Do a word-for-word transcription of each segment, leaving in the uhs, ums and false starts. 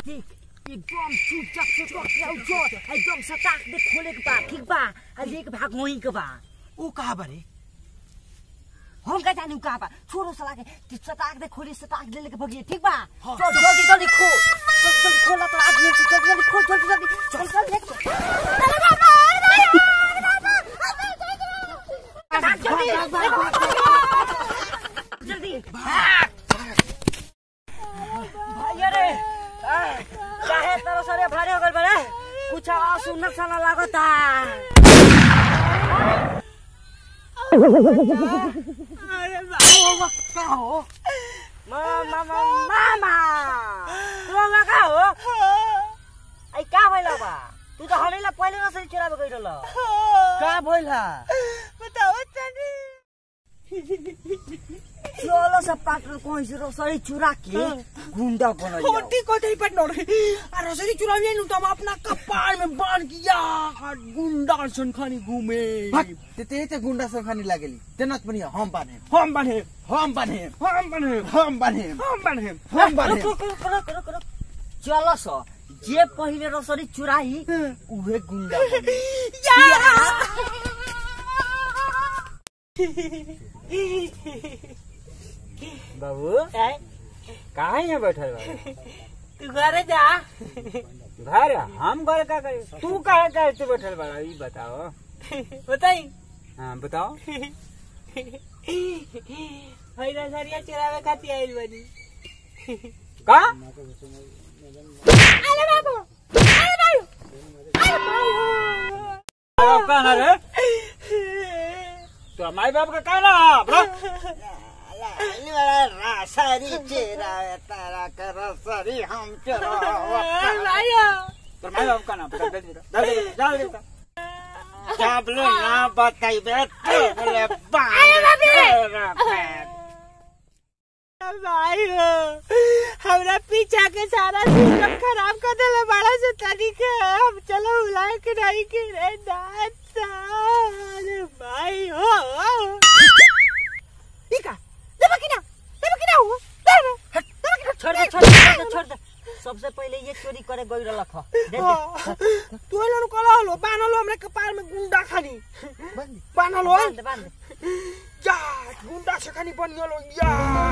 देख एकदम चुपचाप से टोक एकदम सटाक दे खोले के बा ठीक बा आ लेके भाग वहीं के बा ऊ कहां बारे हम का जानी कहां बा छोरो सला के सटाक दे खोले सटाक दे लेके भागिए ठीक बा चल जल्दी जल्दी खोल जल्दी जल्दी खोला तो आदमी जल्दी जल्दी खोल जल्दी जल्दी चल चल लेके जल्दी भाई अरे काहे तरह सरे भारे हो गल बड़े कुछ आवाज सुनना साला लागता अरे बाबा का हो मामा मामा तू मा का हो आई का भइला बा तू तो हमेला पहिले न सही चुराबे गइल ल का भइला बताओ तनी लोलो सब पात्र कोई से रसरी चुरा के गुंडा बनाई होटी कोठी पर नोड़ आ रसरी चुरावे नु तुम अपना कपार में बांध किया गुंडा सन खानी घूमे ते ते ते गुंडा सन खानी लागेली तेनत बनिया हम बाने हम बने हम बाने हम बने हम बाने हम बने हम बाने करो करो करो चलो सो जे पहिले रसरी चुराई उहे गुंडा बने बाबू कहाँ यहाँ बैठल बा तू घरे जा घर हम घर का करे तू कहाँ का तू बैठल बड़ा ये बताओ बताई हाँ बताओ भैया सरिया चुरावे खाती आइल बनी का अरे बाबू अरे बाबू अरे बाबू कहाँ रे तो माई बाप का कहना रसरी चुरावे तारा का रसरी हम चुरावे तो माई बाप का नाम बता दे जा दे जब लो ना बताइबे तो बोले बाप भाई हो हमरा पीछा के सारा सिस्टम खराब कर देले बड़ा से तरीके हम चलो उलाए के नहीं के रे दाता अरे भाई हो इका देबा कि ना देबा कि ना हो देबा देबा कि ना छोड़ दे छोड़ दे छोड़ दे सबसे पहले ये चोरी करे गई रलख दे दे तू लोग कला लो बानलो हमरे कपार में गुंडा खानी बानलो बांध बांध या गुंडा से खानी बनियो या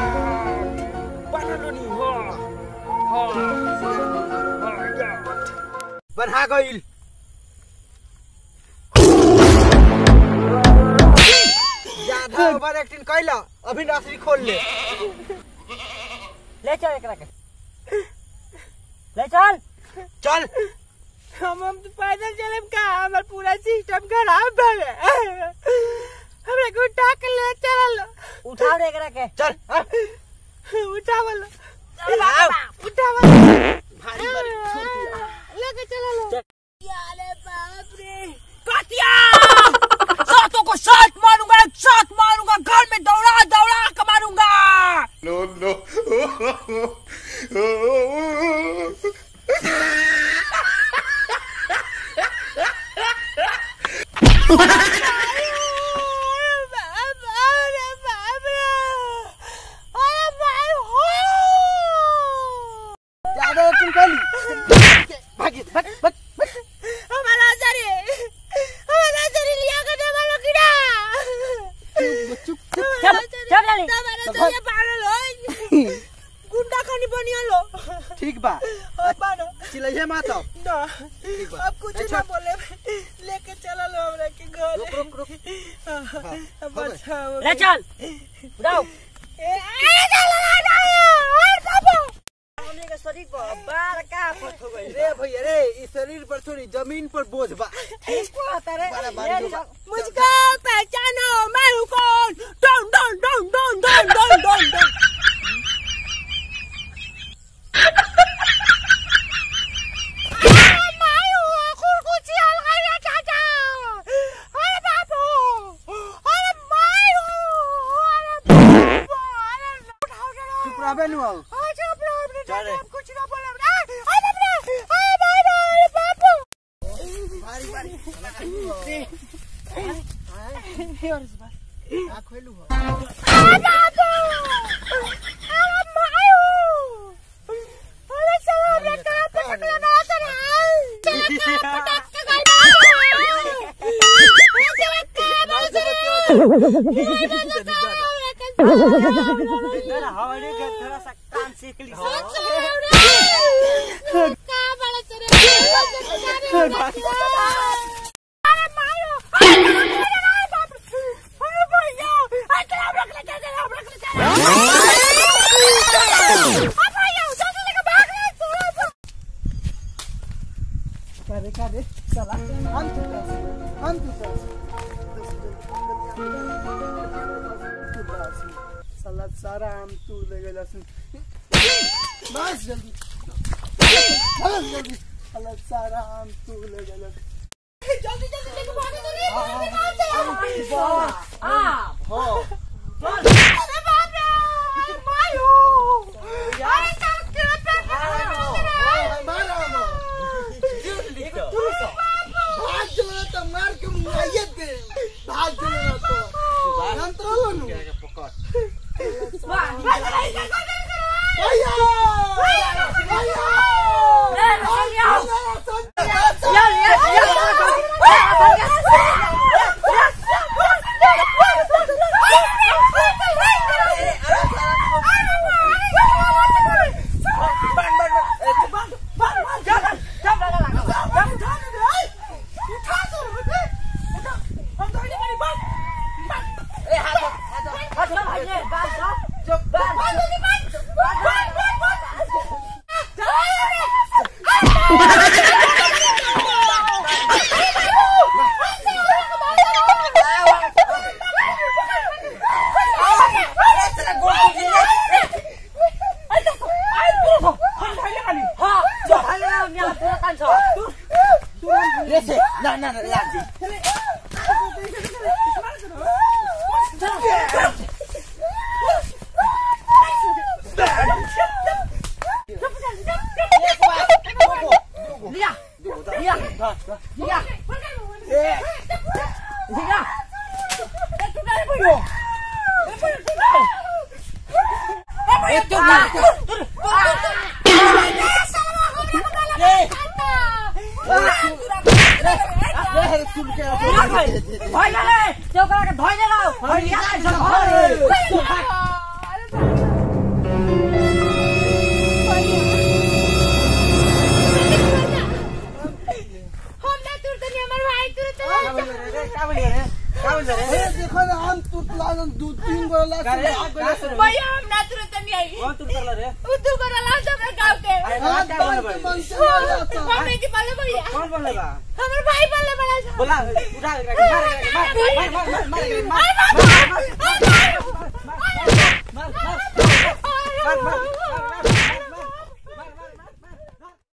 बानलो नी हो हो या बना गइल ज्यादा ओवर एक्टिंग कइला अभी नसरी खोल ले ले चल एकरा के ले चल चल हम हम तो पैदल चलेम का हमर पूरा सिस्टम खराब भ गए हमरा को उठा के ले चल उठा दे एकरा के चल उठा वाला चल उठा वाला भारी भारी छोटी लेके चला लो यारे बाप रे कातिया सातों को साथ मारूंगा एक साथ मारूंगा घर में दौड़ा दौड़ा के मारूंगा नो नो ज्यादा एक्टिंग कइली भागी भाग भाग हमारा जरी हमारा जरी लिया के दे वाला कीड़ा चुप चल चल जल्दी हमारा तो ये पागल हो गुंडा खानी बनिया लो ठीक बा बानो चिल्लाइए मत अब ना ठीक बा अब कुछ ना बोले लेके चला लो हमरा के घर रुक रुक रुक बचाओ ले चल उड़ाओ ए चल ना और बाबू हमने के शरीर पर बार का फट हो गई रे भैया रे इस शरीर पर थोड़ी जमीन पर बोझ बा इसको आता रे बड़ा भारी बा। मुझको पहचानो मैं हूं कौन डन डन डन डन डन डन डन डन अबे नु आओ अच्छा प्रॉब्लम चल रे कुछ ना बोले अरे अरे अरे बाबू बाबू भारी भारी आ खोलू हो अरे बाबू अरे मायो अरे सब हमरा का जरा हमारे के थोड़ा सा कान सीख ली करे करे चला हम तू हम तू साला सारा हम तू ले गया सुन बस जल्दी चल जल्दी साला सारा हम तू ले गया जल्दी जल्दी लेके भागे जल्दी हां हो अरे बाप रे मायो अरे चल के पे मारो भाग चलो तो मार के मुआयत दे भाग चलो तो यंत्र लो नु पकड़ वाह भैया भैया रे रसिया यार यार ना ना ना लाग दी देखो ना हम तू लागन दो तीन गो ला भैया हम ना तुरंत नहीं आई कौन तू कर रे तू तू कर ला सब गांव के हां क्या बोले भाई मम्मी की बोले भैया कौन बोले बा हमर भाई बोले बड़ा बोला उठा मार मार मार मार